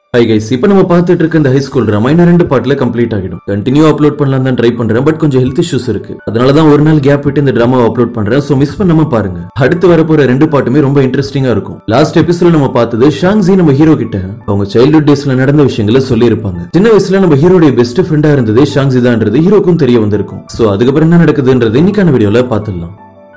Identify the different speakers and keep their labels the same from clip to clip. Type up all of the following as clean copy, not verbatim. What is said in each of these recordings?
Speaker 1: Hi guys, இப்போ நம்ம பார்த்துட்டு இருக்க இந்த ஹை ஸ்கூல் டிராமா இன்னும் 2 பார்ட்ல கம்ப்ளீட் ஆகிடும். கண்டினியூ அப்லோட் பண்ணலாம் தான் ட்ரை பண்றேன், பட் கொஞ்சம் ஹெல்த் இஷ்யூஸ் இருக்கு. அதனால தான் ஒரு நாள் கேப் விட்டு இந்த டிராமாவை அப்லோட் பண்றேன். சோ மிஸ் பண்ணாம பாருங்க. அடுத்து வர போற 2 பார்ட்டுமே ரொம்ப இன்ட்ரெஸ்டிங்கா இருக்கும். லாஸ்ட் எபிசோட்ல நம்ம பார்த்தது ஷாங்ஸி நம்ம ஹீரோ கிட்ட அவங்க சைல்ட்ஹுட் டேஸ்ல நடந்த விஷயங்களை சொல்லி இருப்பாங்க. சின்ன வயசுல நம்ம ஹீரோடைய பெஸ்ட் ஃப்ரெண்டா இருந்தது ஷாங்ஸி தான்ன்றது ஹீரோக்கும் தெரிய வந்திருக்கும். சோ அதுக்கப்புறம் என்ன நடக்குதுன்றது இன்னைக்கான வீடியோல பார்த்துடலாம்.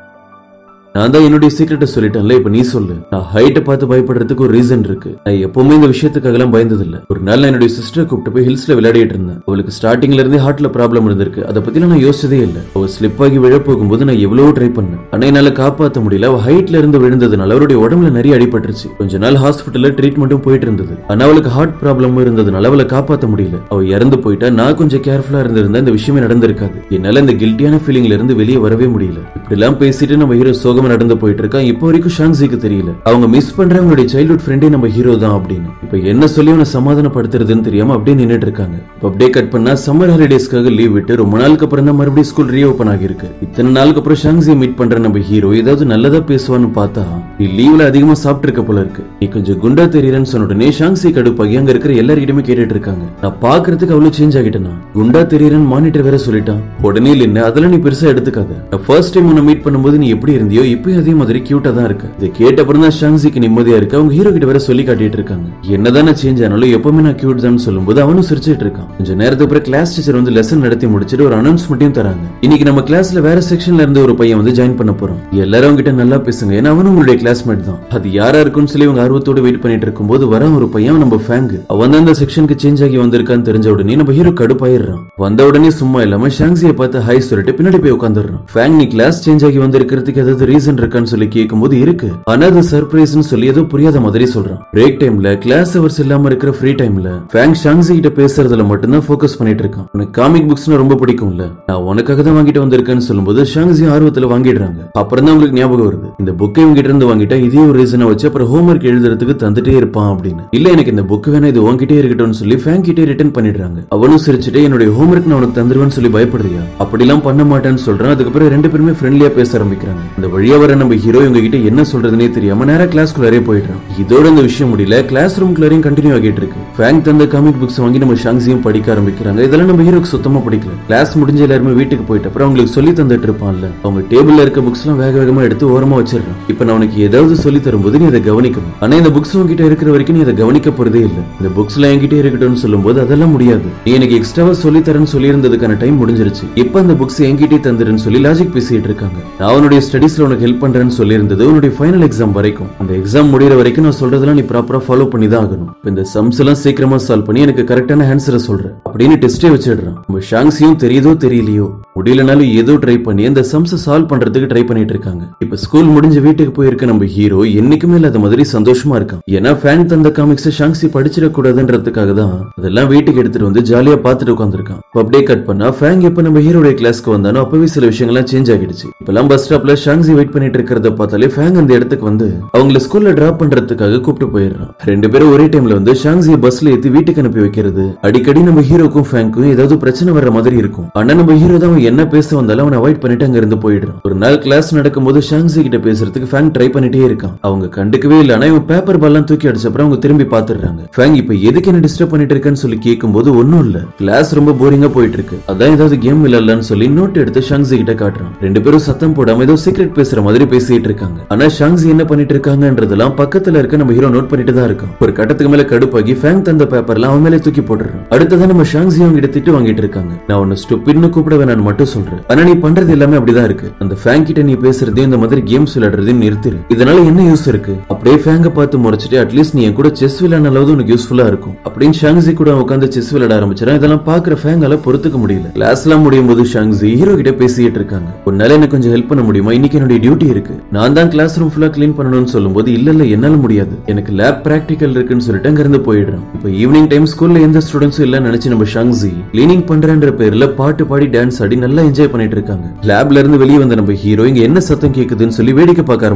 Speaker 1: நான் தான் என்னுடைய சீக்ரெட்டை சொல்லிட்டேன்ல, இப்ப நீ சொல்லு. நான் ஹைட்டை பார்த்து பயப்படுறதுக்கு ஒரு ரீசன் இருக்கு. நான் எப்பவுமே இந்த விஷயத்துக்காக எல்லாம் பயந்தது இல்ல. ஒரு நாள் நான் என்னுடைய சிஸ்டரை கூப்பிட்டு போய் ஹில்ஸ்ல விளையாடிட்டு இருந்தேன். அவளுக்கு ஸ்டார்டிங்ல இருந்தே ஹார்ட்ல ப்ராப்ளம் இருந்திருக்கு. அதை பத்தி நான் யோசிச்சதே இல்ல. அவ ஸ்லிப் ஆகி விழ போகும்போது நான் எவ்வளவோ ட்ரை பண்ணேன். ஆனா என்னால காப்பாற்ற முடியல. அவ ஹைட்ல இருந்து விழுந்ததுனால அவருடைய உடம்புல நிறைய அடிபட்டுருச்சு. கொஞ்ச நாள் ஹாஸ்பிட்டல்ல ட்ரீட்மெண்ட்டும் போயிட்டு இருந்தது. ஆனா அவளுக்கு ஹார்ட் ப்ராப்ளமும் இருந்ததுனால அவளை காப்பாற்ற முடியல. அவ இறந்து போயிட்டா. நான் கொஞ்சம் கேர்ஃபுல்லா இருந்திருந்தா இந்த விஷயமே நடந்திருக்காது. என்னால இந்த கில்ட்டியான ஃபீலிங்ல இருந்து வெளியே வரவே முடியல. இப்படி எல்லாம் பேசிட்டு நம்ம ஹீரோ சோகமா நடந்து போயிட்டு இருக்கா. இப்போ வரைக்கும் ஷாங்ஸிக்கு தெரியல அவங்க மிஸ் பண்ற அவங்களுடைய சைல்ட்ஹுட் ஃப்ரெண்டே நம்ம ஹீரோ தான் அப்படின்னு. இப்போ என்ன சொல்லி அவனை சமாதானப்படுத்துறதுன்னு தெரியாம அப்படியே நின்னுட்டு இருக்காங்க. இப்போ அப்படியே கட் பண்ணா சம்மர் ஹாலிடேஸ்க்காக லீவ் விட்டு ரொம்ப நாளுக்கு அப்புறம் தான் மறுபடியும் ஸ்கூல் ரீஓபன் ஆகிருக்கு. இத்தனை நாளுக்கு அப்புறம் ஷாங்ஸியை மீட் பண்ற நம்ம ஹீரோ ஏதாவது நல்லதா பேசுவான்னு பார்த்தா நீ லீவ்ல அதிகமா சாப்பிட்டு இருக்க போல இருக்கு, நீ கொஞ்சம் குண்டா தெரியறன்னு சொன்ன உடனே ஷாங்ஸி கடுப்பாகி அங்க இருக்கிற எல்லார்கிட்டயுமே கேட்டுட்டு இருக்காங்க. நான் பாக்குறதுக்கு அவ்வளவு சேஞ்ச் ஆகிட்டேனா? குண்டா தெரியறன்னு மானிட்டர் வேற சொல்லிட்டான். உடனே இல்ல அதெல்லாம் நீ பெருசா எடுத்துக்காத. நான் ஃபர்ஸ்ட் டைம் உன்னை மீட் பண்ணும்போது நீ எப்படி இருந்தியோ இப்பயும் அதே மாதிரி தான் இருக்கு. இதை கேட்ட அப்புறம் தான் ஷாங்ஸிக்கு நிம்மதியா இருக்கு. அவங்க ஹீரோ கிட்ட வேற சொல்லி காட்டிட்டு இருக்காங்க. என்னதான் சேஞ்ச் ஆனாலும் எப்பவுமே நான் கியூட் தான் சொல்லும்போது அவனும் சிரிச்சிட்டு இருக்கான். கொஞ்சம் நேரத்துக்கு அப்புறம் கிளாஸ் டீச்சர் வந்து லெசன் நடத்தி முடிச்சிட்டு ஒரு அனௌன்ஸ்மெண்ட்டையும் தராங்க. இன்னைக்கு நம்ம கிளாஸ்ல வேற செக்ஷன்ல இருந்து ஒரு பையன் வந்து ஜாயின் பண்ண போறோம். எல்லாரும் அவங்க கிட்ட நல்லா பேசுங்க, ஏன்னா அவனும் உங்களுடைய கிளாஸ்மேட் தான். அது யாரா இருக்குன்னு சொல்லி அவங்க ஆர்வத்தோட வெயிட் பண்ணிட்டு இருக்கும்போது வர ஒரு பையன் நம்ம ஃபேங்க் அவன் தான் அந்த செக்ஷனுக்கு சேஞ்ச் ஆகி வந்திருக்கான்னு தெரிஞ்ச உடனே நம்ம ஹீரோ கடுப்பாயிடுறான். வந்த உடனே சும்மா இல்லாம ஷாங்ஸியை பார்த்து ஹாய் சொல்லிட்டு பின்னாடி போய் உட்காந்துடுறான். ஃபேங்க் நீ கிளாஸ் சேஞ்ச் ஆகி வந்திருக்கிறதுக்கு ஏதாவது ரீசன் இருக்கான்னு சொல்லி கேட்கும்போது இருக்கு, ஆனா அது சர்ப்ரைஸ்னு சொல்லி ஏதோ புரியாத மாதிரி சொல்றான். பிரேக் டைம்ல கிளாஸ் ஹவர்ஸ் இல்லாம இருக்கிற ஃப்ரீ டைம்ல ஃபேங் ஷாங்ஸி கிட்ட பேசுறதுல மட்டும் தான் ஃபோக்கஸ் பண்ணிட்டு இருக்கான். உனக்கு காமிக் புக்ஸ்னா ரொம்ப பிடிக்கும்ல, நான் உனக்காக தான் வாங்கிட்டு வந்திருக்கேன்னு சொல்லும்போது ஷாங்ஸி ஆர்வத்துல வாங்கிடுறாங்க. அப்புறம் தான் உங்களுக்கு ஞாபகம் வருது, இந்த புக்கை உங்ககிட்ட இருந்து வாங்கிட்டா இதே ஒரு ரீசனை வச்சு அப்புறம் ஹோம்வொர்க் எழுதுறதுக்கு தந்துட்டே இருப்பான் அப்படின்னு. இல்ல எனக்கு இந்த புக் வேணா, இது உன்கிட்டே இருக்கட்டும்னு சொல்லி ஃபேங் கிட்டே ரிட்டர்ன் பண்ணிடுறாங்க. அவனும் சிரிச்சுட்டு என்னுடைய ஹோம்வொர்க் நான் உனக்கு தந்துருவேன்னு சொல்லி பயப்படுறியா? அப்படிலாம் பண்ண மாட்டேன்னு சொல்றான். அதுக்கப்புறம் 2 பேருமே ஃப்ரெண்ட்லியா பேச ஆரம்பிக்கிறாங்க. இந்த வழியா வர நம்ம ஹீரோ இவங்க கிட்ட என்ன சொல்றதுன்னே தெரியாம நேரா கிளாஸ்க்குள்ளே போயிடுறான். இதோட இந்த விஷயம் முடியல, கிளாஸ் ரூம்குள்ளேயும் கண்டினியூ ஆகிட்டு இருக்கு. ஃபேங் தந்த காமிக் புக்ஸ் வாங்கி நம்ம ஷாங்ஸியும் படிக்க ஆரம்பிக்கிறாங்க. இதெல்லாம் நம்ம ஹீரோக்கு சுத்தமா பிடிக்கல. கிளாஸ் முடிஞ்ச எல்லாருமே வீட்டுக்கு போயிட்டு அப்புறம் அவங்களுக்கு சொல்லி தந்துட்டு இருப்பான்ல, அவங்க டேபிள்ல இருக்க புக்ஸ் எல்லாம் வேக வேகமா எடுத்து ஓரமா வச்சிடறான். இப்ப நான் உனக்கு ஏதாவது சொல்லி தரும்போது நீ இதை கவனிக்கணும். ஆனா இந்த புக்ஸ் உங்ககிட்ட இருக்கிற வரைக்கும் நீ இதை கவனிக்க போறதே இல்ல. இந்த புக்ஸ் எல்லாம் என்கிட்ட இருக்கட்டும்னு சொல்லும்போது அதெல்லாம் முடியாது, நீ எனக்கு எக்ஸ்ட்ராவா சொல்லி தரேன்னு சொல்லி இருந்ததுக்கான டைம் முடிஞ்சிருச்சு. இப்ப அந்த புக்ஸ் என்கிட்டே தந்துருன்னு சொல்லி லாஜிக் பேசிட்டு இருக்காங்க. நான் உன்னுடைய ஸ்டடீஸ்ல உனக்கு ஹெல்ப் பண்றேன்னு சொல்லி இருந்தது உன்னுடைய ஃபைனல் எக்ஸாம் வரைக்கும். அந்த எக்ஸாம் முடியற வரைக்கும் நான் சொல்றதெல்லாம் நீ ப்ராப்பரா ஃபாலோ பண்ணி தான் ஆகணும். இந்த சம்ஸ் எல்லாம் சீக்கிரமா சால்வ் பண்ணி எனக்கு கரெக்டான ஆன்சரை சொல்ற அப்படின்னு டெஸ்டே வச்சிடுறான். நம்ம ஷாங்ஸியும் தெரியுதோ தெரியலையோ முடியலனாலும் ஏதோ ட்ரை பண்ணி அந்த சம்ஸை சால்வ் பண்றதுக்கு ட்ரை பண்ணிட்டு இருக்காங்க. இப்ப ஸ்கூல் முடிஞ்சு வீட்டுக்கு போயிருக்க நம்ம ஹீரோ என்னைக்குமே இல்லாத மாதிரி சந்தோஷமா இருக்கான். ஏன்னா ஃபேன் தந்த காமிக்ஸ் ஷாங்ஸி படிச்சிடக் கூடாதுன்றதுக்காக தான் அதெல்லாம் வீட்டுக்கு எடுத்துட்டு வந்து ஜாலியா பாத்துட்டு உட்காந்துருக்கான். அப்படியே கட் பண்ணா ஃபேங் எப்ப நம்ம ஹீரோடைய கிளாஸ்க்கு வந்தானோ அப்பவே சில விஷயங்கள்லாம் சேஞ்ச் ஆகிடுச்சு. இப்பெல்லாம் பஸ் ஸ்டாப்ல ஷாங்ஸி வெயிட் பண்ணிட்டு இருக்கிறத பார்த்தாலே ஃபேங் அந்த இடத்துக்கு வந்து அவங்களை ஸ்கூல்ல டிராப் பண்றதுக்காக கூப்பிட்டு போயிடுறான். 2 பேரும் ஒரே டைம்ல வந்து ஷாங்ஸியை பஸ்ல ஏத்தி வீட்டுக்கு அனுப்பி வைக்கிறது. அடிக்கடி நம்ம ஹீரோக்கும் ஃபேங்க்கும் ஏதாவது பிரச்சனை வர்ற மாதிரி இருக்கும். ஆனா நம்ம ஹீரோ தான் என்ன பேச வந்தாலும் அவனை அவாய்ட் பண்ணிட்டு அங்க இருந்து போயிடுறான். ஒரு நாள் கிளாஸ் நடக்கும்போது ஷாங்ஸி கிட்ட பேசுறதுக்கு ஃபேங் ட்ரை பண்ணிட்டே இருக்கான். அவங்க கண்டுக்கவே இல்ல. ஆனா இவன் பேப்பர் பால்லாம் தூக்கி அடிச்ச அப்புறம் அவங்க திரும்பி பாத்துறாங்க. ஃபேங் இப்ப எதுக்கு என்ன டிஸ்டர்ப் பண்ணிட்டு இருக்கேன்னு சொல்லி கேட்கும்போது ஒன்னும் இல்ல, கிளாஸ் ரொம்ப போரிங்கா போயிட்டு இருக்கு, அதான் ஏதாவது கேம் விளையாடலாம்னு சொல்லி நோட் எடுத்து ஷாங்ஸி கிட்ட காட்டுறான். 2 பேரும் சத்தம் போடாம ஏதோ சீக்ரெட் பேசுற மாதிரி பேசிட்டு இருக்காங்க. ஆனா ஷாங்ஸி என்ன பண்ணிட்டு இருக்காங்கன்றதெல்லாம் பக்கத்துல இருக்க நம்ம ஹீரோ நோட் பண்ணிட்டு தான் இருக்கான். ஒரு கட்டத்துக்கு மேல கடுப்பாகி ஃபேங் தந்த பேப்பர்லாம் அவன் மேலே தூக்கி போட்டுறான். அடுத்ததான் நம்ம ஷாங்ஸி அவங்க கிட்ட திட்டு வாங்கிட்டு இருக்காங்க. நான் உன்னை ஸ்டூபிட்னு கூப்பிட வேணான்னு மட்டும் சொல்றேன், ஆனா நீ பண்றது எல்லாமே அப்படிதான் இருக்கு. அந்த ஃபேங் கிட்ட நீ பேசுறதையும் இந்த மாதிரி கேம்ஸ் விளையாடுறதையும் நிறுத்திரு, இதனால என்ன யூஸ் இருக்கு? அப்படியே ஃபேங்க பார்த்து முறைச்சிட்டு அட்லீஸ்ட் நீ என் கூட செஸ் விளையாடுனாலாவது உனக்கு யூஸ்ஃபுல்லா இருக்கும் அப்படின்னு ஷாங்ஸி கூட உட்காந்து செஸ் விளையாட ஆரம்பிச்சிடறான். இதெல்லாம் பாக்குற ஃபேங்கால பொறுத்துக்க முடியல. கிளாஸ் எல்லாம் முடியும் போது ஷாங்ஸி ஹீரோ கிட்ட பேசிட்டு இருக்காங்க. ஒரு நாள் எனக்கு கொஞ்சம் ஹெல்ப் பண்ண முடியுமா? இன்னைக்கு என்னுடைய டியூட்டி இருக்கு, நான் தான் கிளாஸ் ரூம் ஃபுல்லா கிளீன் பண்ணணும்னு சொல்லும்போது இல்ல என்னால முடியாது, எனக்கு லேப் பிராக்டிகல் இருக்குன்னு சொல்லிட்டு அங்க இருந்து போயிடுறான். இப்ப ஈவினிங் டைம் ஸ்கூல்ல எந்த ஸ்டூடெண்ட்ஸும் இல்ல நினைச்சு நம்ம ஷாங்ஸி கிளீனிங் பண்றன்ற பேர்ல பாட்டு பாடி டான்ஸ் ஆடி நல்லா என்ஜாய் பண்ணிட்டு இருக்காங்க. லேப்ல இருந்து வெளியே வந்த நம்ம ஹீரோ இங்க என்ன சத்தம் கேக்குதுன்னு சொல்லி வேடிக்கை பார்க்க ஆரம்பிச்சிடுறான்.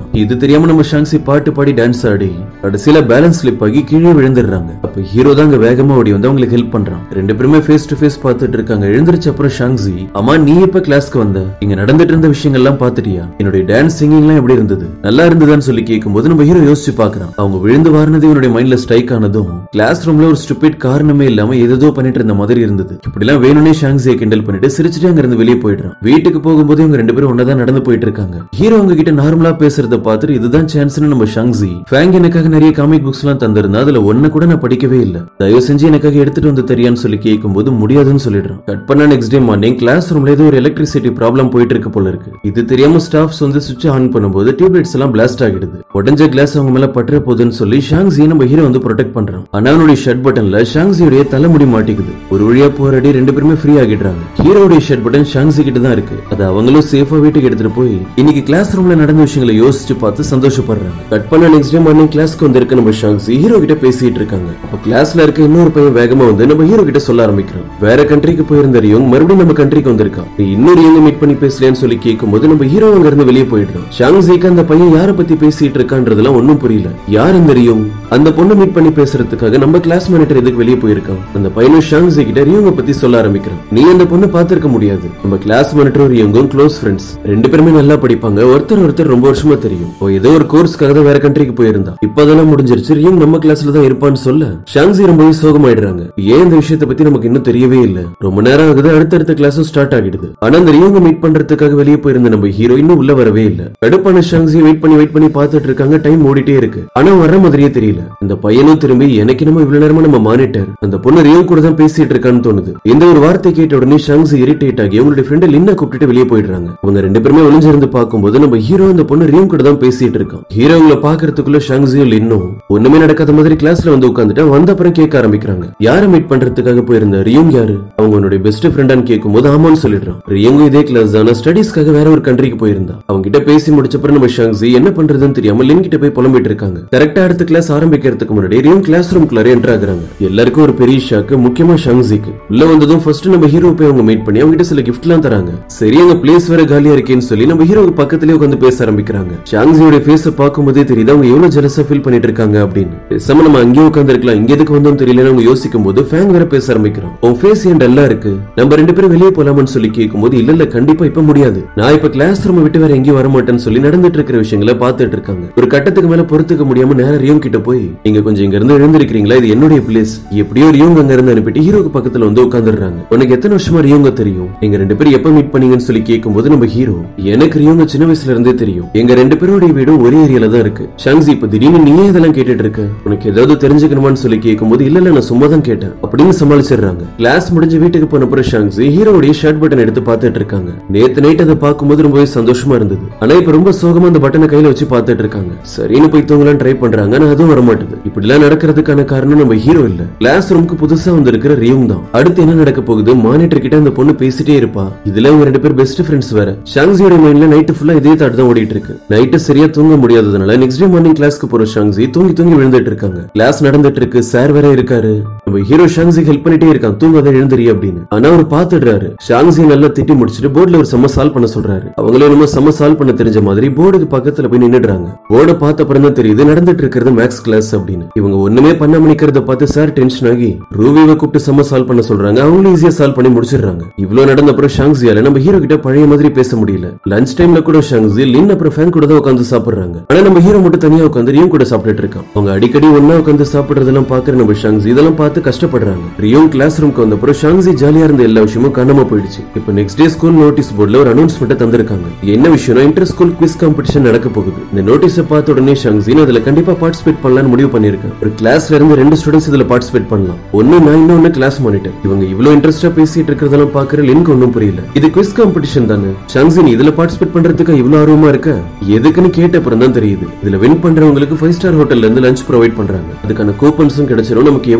Speaker 1: இது தெரியாம நம்ம ஷாங்ஸி பாட்டு பாடி டான்ஸ் ஆடி கடைசியில பேலன்ஸ் ஸ்லிப் ஆகி கீழே விழுந்துடுறாங்க. அப்ப ஹீரோ தான் வேகமா ஓடி வந்து அவங்களுக்கு ஹெல்ப் பண்றான். ரெண்டு பேருமே ஃபேஸ் டு ஃபேஸ் பாத்துட்டு இருக்காங்க. எழுந்திருச்ச அப்புறம் ஷாங்ஸி, அம்மா நீ எப்ப கிளாஸ்க்கு வந்த, இங்க நடந்துட்டு இருந்த விஷயங்கள் எல்லாம் பாத்துட்டியா, என்னுடைய டான்ஸ் சிங்கிங் எல்லாம் எப்படி இருந்தது, நல்லா இருந்ததான்னு சொல்லி கேட்கும்போது நம்ம ஹீரோ யோசிச்சு பாக்குறான். அவங்க விழுந்து வாரினது இவனுடைய மைண்ட்ல ஸ்ட்ரைக் ஆனதும் கிளாஸ் ரூம்ல ஒரு ஸ்டூபிட் காரணமே இல்லாம ஏதோ பண்ணிட்டு இருந்த மாதிரி இருந்தது. இப்படி எல்லாம் வேணும்னே ஷாங்ஸியை கிண்டல் பண்ணிட்டு சிரிச்சுட்டு அங்க இருந்து வெளியே போயிடுறான். வீட்டுக்கு போகும்போது இவங்க ரெண்டு பேரும் ஒன்னதான் நடந்து போயிட்டு இருக்காங்க. ஹீரோ அவங்க கிட்ட நார்மலா பேசுறத பார்த்துட்டு இதுதான் சான்ஸ்னு நம்ம ஷாங்ஸி, ஃபேங் எனக்காக நிறைய காமிக் புக்ஸ் எல்லாம் தந்திருந்தா அதுல ஒண்ணு கூட நான் படிக்கவே இல்ல, தயவு செஞ்சு எனக்காக எடுத்துட்டு வந்து தெரியான்னு சொல்லி கேட்கும்போது முடியாதுன்னு சொல்லிடுறான். கட் பண்ண நெக்ஸ்ட் டே மார்னிங் கிளாஸ் ரூம்ல ஏதோ ஒரு எலக்ட்ரிசிட்டி ப்ராப்ளம் போயிட்டு இருக்கு போல இருக்கு. இது தெரியாம ஸ்டாஃப்ஸ் வந்து சுவிட்ச் ஆன் பண்ணும்போது டியூப்லைட்ஸ் எல்லாம் பிளாஸ்ட் ஆகிடுது. உடஞ்ச கிளாஸ் அவங்க மேல பற்ற போகுதுன்னு சொல்லி ஷாங்ஸி நம்ம ஹீரோ வந்து ப்ரொடெக்ட் பண்றான். ஆனா அவனுடைய ஷர்ட் பட்டன்ல ஷாங்ஸியோட தலைமுடி மாட்டிக்குது. ஒரு வழியா போராடி ரெண்டு பேருமே ஃப்ரீ ஆகிடுறாங்க. ஹீரோடைய ஷர்ட் பட்டன் ஷாங்ஸி கிட்ட தான் இருக்கு. அது அவங்களும் சேஃபா வீட்டுக்கு எடுத்துட்டு போய் இன்னைக்கு கிளாஸ் ரூம்ல நடந்த விஷயங்களை யோசிச்சு பார்த்து சந்தோஷப்படுறாங்க. கட் பண்ண நெக்ஸ்ட் டே மார்னிங் கிளாஸ்க்கு வந்திருக்க நம்ம ஷாங்ஸி ஹீரோ கிட்ட பேசிட்டு இருக்காங்க. அப்ப கிளாஸ்ல இருக்க இன்னொரு பையன் வேகமா வந்து நம்ம ஹீரோ கிட்ட சொல்ல ஆரம்பிக்கிறான். வேற கண்ட்ரிக்கு போயிருந்த ரியோங் மறுபடியும் நம்ம கண்ட்ரிக்கு வந்திருக்கான், நீ இன்னொரு ரியோங்க மீட் பண்ணி பேசலையான்னு சொல்லி கேட்கும்போது நம்ம ஹீரோ அங்க இருந்து வெளியே போயிடுறோம். ஷாங்ஸிக்கு அந்த பையன் யாரை பத்தி பேசிட்டு இருக்கான்றதுலாம் ஒன்னும் புரியல. யார் இந்த ரியோங், அந்த பொண்ணு மீட் பண்ணி பேசுறதுக்காக நம்ம கிளாஸ் மானிட்டர் எதுக்கு வெளியே போயிருக்கான். அந்த பையனும் ஷாங்ஸி கிட்ட ரியோங்க பத்தி சொல்ல ஆரம்பிக்கிறான். நீ அந்த பொண்ணு பாத்திருக்க முடியாது, நம்ம கிளாஸ் மானிட்டர் ரியோங்கும் க்ளோஸ் ஃப்ரெண்ட்ஸ், ரெண்டு பேருமே நல்லா படிப்பாங்க, ஒருத்தர் ரொம்ப வருஷமா தெரியும், ஏதோ ஒரு கோர்ஸ்க்காக தான் வேற கண்ட்ரிக்கு போயிருந்தா, இப்ப அதெல்லாம் முடிஞ்சிருச்சு, ரியோங் நம்ம கிளாஸ்ல தான் இருப்பான்னு சொல்ல ஷாங்ஸி ரொம்பவே சோகமாயிடுறாங்க. ஏன் இந்த விஷயத்தை பத்தி நமக்கு இன்னும் தெரியவே இல்ல, ரொம்ப நேரம் ஆகுது, அடுத்தடுத்த கிளாஸும் ஸ்டார்ட் ஆகிடுது. ஆனா அந்த ரியோங்க மீட் பண்றதுக்காக வெளியே போயிருந்த நம்ம ஹீரோ இன்னும் உள்ள வரவே இல்ல. கடுப்பான ஷாங்ஸி வெயிட் பண்ணி பாத்துட்டு இருக்காங்க. டைம் ஓடிட்டே இருக்கு, ஆனா வர மாதிரியே தெரியல. அந்த பையனும் திரும்பி எனக்கு நம்ம இவ்வளவு நேரமா நம்ம மானிட்டர் அந்த பொண்ணு ரியோங் கூட தான் பேசிட்டு இருக்கான்னு தோணுது. இந்த ஒரு வார்த்தை கேட்ட உடனே ஷாங்ஸி இரிட்டேட் ஆகி அவங்களுடைய ஃப்ரெண்ட் லின்னா கூப்பிட்டு வெளியே போயிடுறாங்க. அவங்க ரெண்டு பேருமே ஒளிஞ்சிருந்து பார்க்கும்போது நம்ம ஹீரோ அந்த பொண்ணு ரியோங் கூட தான் பேசிட்டு இருக்கான். ஹீரோங்களை பாக்குறதுக்குள்ள ஷாங்ஸியும் லின்னும் ஒண்ணுமே நடக்காத மாதிரி கிளாஸ்ல வந்து உட்காந்துட்டு வந்த அப்புறம் கேட்க ஆரம்பிக்கிறாங்க. யாரை மீட் பண்றதுக்காக போயிருந்த ரியோங் யாரு, அவங்க உன்னுடைய பெஸ்ட் ஃப்ரெண்டான்னு கேட்கும்போது ஆமான்னு சொல்லிடுறான். ரியோங் இதே கிளாஸ் தான், ஸ்டடீஸ்க்காக வேற ஒரு கண்ட்ரிக்கு போயிருந்தா. அவங்க கிட்ட பேசி முடிச்சப்பறம் நம்ம ஷாங்ஸி என்ன பண்றதுன்னு தெரியாம லின் கிட்ட போய் புலம்பிட்டு இருக்காங்க. கரெக்டா அடுத்த கிளாஸ் ஆரம்பிக்கிறதுக்கு முன்னாடி ரியோங் கிளாஸ் ரூம்குள்ள என்டர் ஆகுறாங்க. எல்லாருக்கும் ஒரு பெரிய ஷாக்கு, முக்கியமா ஷாங்ஸிக்கு. உள்ள வந்ததும் ஃபர்ஸ்ட் நம்ம ஹீரோ போய் அவங்க மீட் பண்ணி அவங்க கிட்ட சில கிஃப்ட் எல்லாம் தராங்க. சரி அங்க பிளேஸ் வேற காலியா இருக்கேன்னு சொல்லி நம்ம ஹீரோக்கு பக்கத்துலயே உட்காந்து பேச ஆரம்பிக்கிறாங்க. ஷாங்ஸியோட ஃபேஸ் பார்க்கும்போதே தெரியுது அவங்க எவ்வளவு ஜெலஸா ஃபீல் பண்ணிட்டு இருக்காங்க அப்படின்னு. பேசாம நம்ம அங்கேயே உட்கார்ந்து இருக்கலாம், இங்க எதுக்கு வந்தோம் தெரியல அவங்க யோசிக்கும் போது ஃபேங் வேற பேச ஆரம்பிக்கிறான். உன் ஃபேஸ் ஏன் டல்லா இருக்கு, நம்ம ரெண்டு பேரும் வெளியே போலாமான்னு சொல்லி கேட்கும்போது இல்ல கண்டிப்பா இப்ப முடியாது, நான் இப்ப கிளாஸ் ரூம் விட்டு வேற எங்கேயும் வர மாட்டேன்னு சொல்லி நடந்துட்டு இருக்கிற விஷயங்களை பாத்துட்டு இருக்காங்க. ஒரு கட்டத்துக்கு மேல பொறுத்துக்க முடியாம நேரா ரியோங் கிட்ட போய் நீங்க கொஞ்சம் இங்க இருந்து எழுந்திருக்கீங்களா, இது என்னுடைய பிளேஸ், எப்படியோ ரியோங் அங்க இருந்து அனுப்பிட்டு ஹீரோக்கு பக்கத்துல வந்து உட்காந்துடுறாங்க. உனக்கு எத்தனை வருஷமா ரியோங்க தெரியும், நீங்க ரெண்டு பேரும் எப்ப மீட் பண்ணீங்கன்னு சொல்லி கேட்கும்போது நம்ம ஹீரோ எனக்கு ரியோங்க சின்ன வயசுல இருந்தே தெரியும், எங்க ரெண்டு பேருடைய வீடும் ஒரே ஏரியால தான் இருக்கு. ஷாங்ஸி இப்ப திடீர்னு நீயே இதெல்லாம் கேட்டுட்டு இருக்க, உனக்கு ஏதாவது தெரிஞ்சுக்கணுமான்னு சொல்லி கேட்கும்போது இல்ல நான் சும்மா தான் கேட்டேன் அப்படின்னு சமாளிச்சிடுறாங்க. கிளாஸ் முடிஞ்சு வீட்டுக்கு போன அப்புறம் ஷாங்ஸி ஹீரோடைய ஷர்ட் பட்டன் எடுத்து பாத்துட்டு இருக்காங்க. நேத்து நைட் அதை பார்க்கும்போது ரொம்பவே சந்தோஷமா இருந்தது, ஆனா இப்ப ரொம்ப சோகமா அந்த பட்டனை கையில வச்சு பாத்துட்டு இருக்காங்க. சரின்னு போய் தூங்கலாம் ட்ரை பண்றாங்க, ஆனா அதுவும் வர மாட்டேது. இப்படி எல்லாம் நடக்கிறதுக்கான காரணம் நம்ம ஹீரோ இல்ல, கிளாஸ் ரூமுக்கு புதுசா வந்திருக்கிற ரியோங் தான். அடுத்து என்ன நடக்க போகுது, மானிட்டர் கிட்ட அந்த பொண்ணு பேசிட்டே இருப்பா. இதுல அவங்க ரெண்டு பேர் பெஸ்ட் ஃப்ரெண்ட்ஸ் வேற. ஷாங்ஸியோட மைண்ட்ல நைட் ஃபுல்லா இதே தாட் தான் ஓடிட்டு இருக்கு. நைட்டு சரியா தூங்க முடியாததுனால நெக்ஸ்ட் டே மார்னிங் கிளாஸ்க்கு போற ஷாங்ஸி தூங்கி விழுந்துட்டு இருக்காங்க. கிளாஸ் நடந்துட்டு இருக்கு, சார் வேற இருக்காரு. நம்ம ஹீரோ ஷாங்ஸி ஹெல்ப் பண்ணிட்டே இருக்கான், தூங்காத எழுந்திரி அப்படின்னு. ஆனா அவர் பாத்துடுறாரு. ஷாங்ஸி நல்லா திட்டி முடிச்சிட்டு போர்டுல ஒரு சம்ம சால்வ் பண்ண சொல்றாரு. அவங்களே ரொம்ப சம்ம சால்வ் பண்ண தெரிஞ்ச மாதிரி போர்டுக்கு பக்கத்துல போய் நின்னுடுறாங்க. போர்டை பார்த்த அப்புறம் தான் தெரியுது நடந்துட்டு இருக்கிறது மேக்ஸ் கிளாஸ் அப்படின்னு. இவங்க ஒண்ணுமே பண்ணாம நிக்கிறத பார்த்து சார் டென்ஷன் ஆகி ரூவிவை கூப்பிட்டு சம்ம சால்வ் பண்ண சொல்றாங்க. அவங்களும் ஈஸியா சால்வ் பண்ணி முடிச்சிடுறாங்க. இவ்வளவு நடந்த அப்புறம் ஷாங்ஸியால நம்ம ஹீரோ கிட்ட பழைய மாதிரி பேச முடியல. லஞ்ச் டைம்ல கூட ஷாங்ஸி லின் அப்புறம் ஃபேங் கூட தான் உட்காந்து சாப்பிடுறாங்க. ஆனா நம்ம ஹீரோ மட்டும் தனியா உட்காந்து ரியோங் கூட சாப்பிட்டுட்டு இருக்கான். அவங்க அடிக்கடி ஒன்னா உட்காந்து சாப்பிடுறதெல்லாம் பாக்குற நம்ம ஷாங்ஸி இதெல்லாம் பார்த்து கஷ்டப்படுறாங்க. ரியோங் கிளாஸ் ரூம்க்கு வந்த அப்புறம் ஷாங்ஸி ஜாலியா இருந்த எல்லா விஷயமும் காணாம போயிடுச்சு. இப்போ நெக்ஸ்ட் டே ஸ்கூல் நோட்டீஸ் போர்டுல ஒரு அனௌன்ஸ்மெண்ட் தந்திருக்காங்க. என்ன விஷயம்னா இன்டர் ஸ்கூல் குவிஸ் காம்படிஷன் நடக்க போகுது. இந்த நோட்டீஸை பார்த்த உடனே ஷாங்ஸி அதுல கண்டிப்பா பார்ட்டிசிபேட் பண்ணலாம்னு முடிவு பண்ணிருக்கேன். ஒரு கிளாஸ்ல இருந்து 2 ஸ்டூடெண்ட்ஸ் இதுல பார்ட்டிசிபேட் பண்ணலாம். ஒன்னு நான், இன்னொன்னு கிளாஸ் மானிட்டர். இவங்க இவ்வளவு இன்ட்ரெஸ்டா பேசிட்டு இருக்கிறதெல்லாம் பாக்குற லின்க்கு ஒன்னும் புரியல. இது குவிஸ் காம்படிஷன் தானே ஷாங்ஸி, நீ இதுல பார்ட்டிசிபேட் பண்றதுக்கு இவ்வளவு ஆர்வமா இருக்க, எதுக்குன்னு கேட்ட அப்புறம் தான் தெரியுது இதுல வின் பண்றவங்களுக்கு 5 ஸ்டார் ஹோட்டல்ல இருந்து லஞ்ச் ப்ரொவைட் பண்றாங்க. அதுக்கான கூப்பன்ஸும் கிடைச்சிரும். நமக்கு எவ்வளவு வேணும்னு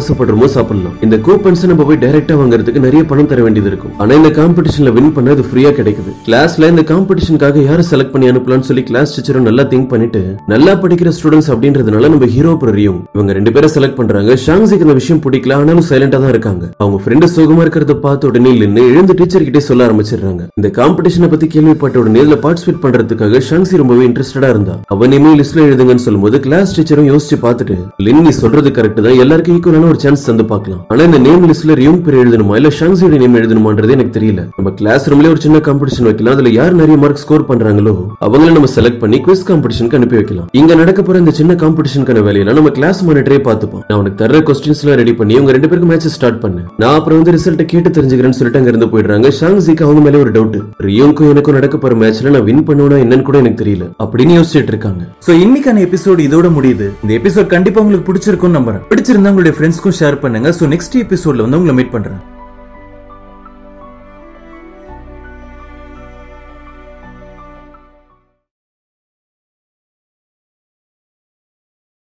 Speaker 1: ஆசைப்படுறோமோ சாப்பிடலாம். இந்த கூப்பன்ஸ் நம்ம போய் டைரக்டா வாங்குறதுக்கு நிறைய பணம் தர வேண்டியது இருக்கும். ஆனா இந்த காம்படிஷன்ல வின் பண்ண அது ஃப்ரீயா கிடைக்குது. கிளாஸ்ல இந்த காம்படிஷனுக்காக யாரை செலக்ட் பண்ணி அனுப்பலாம்னு சொல்லி கிளாஸ் டீச்சரும் நல்லா திங்க் பண்ணிட்டு நல்லா படிக்கிற ஸ்டூடெண்ட்ஸ் அப்படின்றதுனால நம்ம ஹீரோ ரியும் இவங்க 2 பேரை செலக்ட் பண்றாங்க. ஷாங்ஸிக்கு இந்த விஷயம் பிடிக்கல, ஆனாலும் சைலண்டா தான் இருக்காங்க. அவங்க ஃப்ரெண்ட் சுகமா இருக்கிறத பார்த்த உடனே நின்னு எழுந்து டீச்சர் கிட்டே சொல்ல ஆரம்பிச்சிடுறாங்க. இந்த காம்படிஷனை பத்தி கேள்விப்பட்ட உடனே இதுல பார்ட்டிசிபேட் பண்றதுக்காக ஷாங்ஸி ரொம்பவே இன்ட்ரெஸ்டடா இருந்தா. அவன் நேமே லிஸ்ட்ல எழுதுங்கன்னு சொல்லும்போது கிளாஸ் டீச்சரும் யோசிச்சு பார்த்துட்டு லின் நீ சொல்றது கரெக்ட் தான், எல்லாருக்கும் ஈக்குவலான ஒரு சான்ஸ் தந்து பார்க்கலாம். ஆனா இந்த நேம் லிஸ்ட்ல ரியும் பேர் எழுதணுமா இல்ல ஷாங்ஸியோட நேம் எழுதணுமான்றது எனக்கு தெரியல. நம்ம கிளாஸ் ரூம்ல ஒரு சின்ன காம்படிஷன் வைக்கலாம். அதுல யார் நிறைய மார்க் ஸ்கோர் பண்றாங்களோ அவங்கள நம்ம செலக்ட் பண்ணி குவிஸ் காம்படிஷனுக்கு அனுப்பி வைக்கலாம். இங்க நடக்க போற இந்த சின்ன காம்படிஷனுக்கான வேலையெல்லாம் நம்ம கிளாஸ் மானிட்டரே பார்த்துப்போம். நான் உனக்கு தர கொஸ்டின்ஸ் எல்லாம் ரெடி பண்ணி உங்க 2 பேருக்கு மேட்ச் ஸ்டார்ட் பண்ணு. நான் அப்புறம் வந்து ரிசல்ட் கேட்டு தெரிஞ்சுக்கிறேன்னு சொல்லிட்டு அங்க இருந்து போயிடுறாங்க. ஷாங்ஸிக்கு அவங்க மேல ஒரு டவுட், ரியோக்கும் எனக்கும் நடக்க போற மேட்ச்ல நான் வின் பண்ணுவேனா என்னன்னு கூட எனக்கு தெரியல அப்படின்னு யோசிச்சுட்டு இருக்காங்க. சோ இன்னைக்கான எபிசோட் இதோட முடியுது. இந்த எபிசோட் கண்டிப்பா உங்களுக்கு பிடிச்சிருக்கும்னு நம்புறேன். பிடிச்சிருந்தா உங்களுடைய ஃப்ரெண்ட்ஸ்க்கும் ஷேர் பண்ணுங்க. சோ நெக்ஸ்ட் எபிசோட்ல வந்து உங்களை மீட் பண்றேன்.